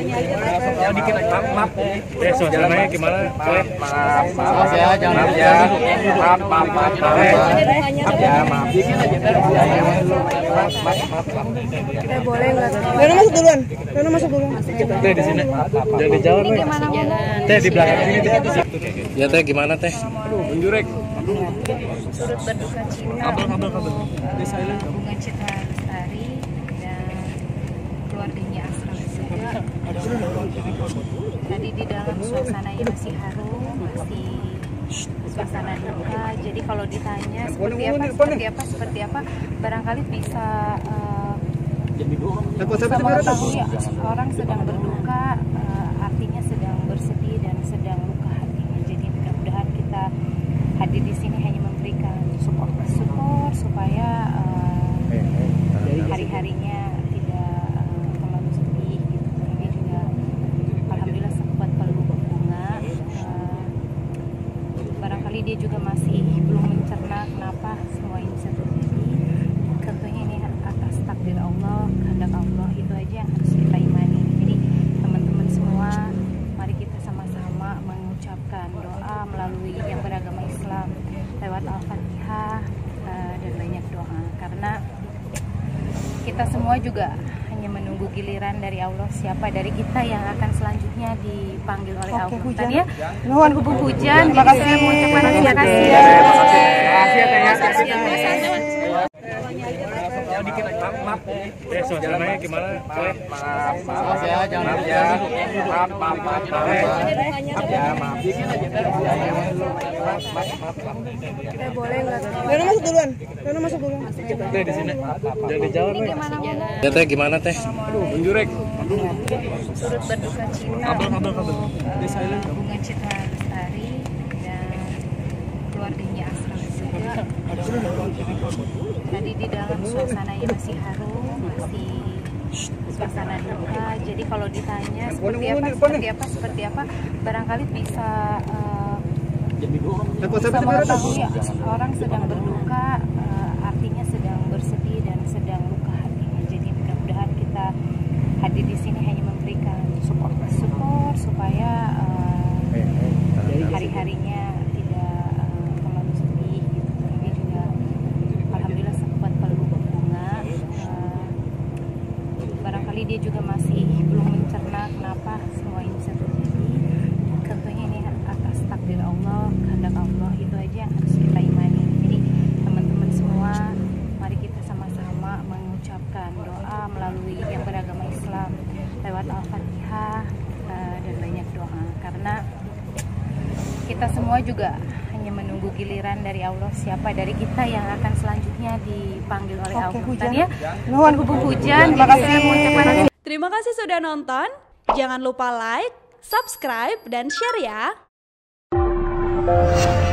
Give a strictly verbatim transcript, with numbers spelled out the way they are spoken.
Oh, dikit lagi. Maaf, maaf. Eh, suasananya gimana? Maaf, maaf, maaf ya, jangan ya. Maaf, maaf, maaf. Maaf ya, maaf. Dikit aja. Maaf, maaf, maaf. Kita boleh nggak? Rena masuk duluan. Rena masuk duluan. Teh di sini. Jangan di jalan, Teh. Teh di belakang sini, Teh. Ya, Teh gimana, Teh? Menjurek. Turut berduka cita untuk Bunga Citra Lestari dan keluarganya Asrul juga. Tadi di dalam suasana yang masih harum, masih suasana duka. Jadi kalau ditanya seperti apa, seperti apa, seperti apa, barangkali bisa uh, bisa mengetahui ya, orang sedang berduka, uh, artinya sedang bersedih dan sedang luka hatinya. Jadi mudah-mudahan kita hadir di sini hanya memberikan support, support supaya uh, hari-harinya tidak uh, terlalu sedih gitu. Tapi juga alhamdulillah sempat peluk bunga. Uh, barangkali dia juga masih belum mencerna kenapa semua ini bisa terjadi. Tentunya ini atas takdir Allah, kehendak Allah, itu aja yang harus kita imani. Jadi teman-teman semua, mari kita sama-sama mengucapkan doa melalui yang beragama Islam lewat Al-Fatihah uh, dan banyak doa, karena kita semua juga hanya menunggu giliran dari Allah, siapa dari kita yang akan selanjutnya dipanggil oleh Allah. Tadi ya, mohon hubung hujan. Terima kasih. Terima kasih. Terima kasih. Oh, dikit lagi. Maaf, maaf. Eh, suasananya gimana? Maaf, maaf, Maaf ya, jangan ya. Maaf, maaf, maaf. Maaf ya, maaf. Dikit aja. Maaf, maaf, maaf. Kita boleh nggak? Rena masuk duluan. Rena masuk duluan. Teh di sini. Jangan di jalan, Teh. Ya, Teh gimana, Teh? Menjurek. Turut berduka cita untuk uh, Bunga Citra Lestari dan keluarganya Asrul juga. Tadi di dalam suasana yang masih harum, masih suasana duka. Jadi kalau ditanya seperti apa, seperti apa, seperti apa, barangkali bisa uh, bisa mengetahui ya, orang sedang berduka, uh, artinya sedang bersedih dan sedang luka hatinya. Jadi mudah-mudahan kita hadir di sini hanya memberikan support, support supaya uh, hari-harinya tidak uh, terlalu sedih gitu. Tapi juga alhamdulillah sempat peluk bunga. Uh, barangkali dia juga masih belum mencerna kenapa semua ini bisa terjadi. Tentunya ini atas takdir Allah, kehendak Allah, itu aja yang harus kita imani. Jadi teman-teman semua, mari kita sama-sama mengucapkan doa melalui yang beragama Islam lewat Al-Fatihah uh, dan banyak doa, karena kita semua juga hanya menunggu giliran dari Allah, siapa dari kita yang akan selanjutnya dipanggil oleh Allah. Tadi ya, mohon hubung hujan. Terima kasih. Terima kasih sudah nonton. Jangan lupa like, subscribe, dan share ya.